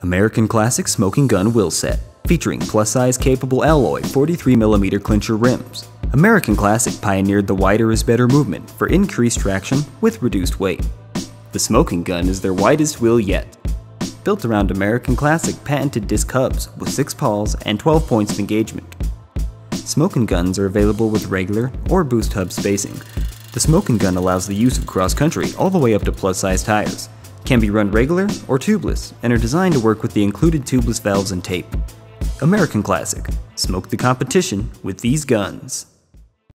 American Classic Smoking Gun Wheelset, featuring plus-size capable alloy 43mm clincher rims. American Classic pioneered the wider is better movement for increased traction with reduced weight. The Smoking Gun is their widest wheel yet. Built around American Classic patented disc hubs with 6 pawls and 12 points of engagement. Smoking guns are available with regular or boost hub spacing. The Smoking Gun allows the use of cross-country all the way up to plus-size tires, can be run regular or tubeless, and are designed to work with the included tubeless valves and tape. American Classic, smoke the competition with these guns.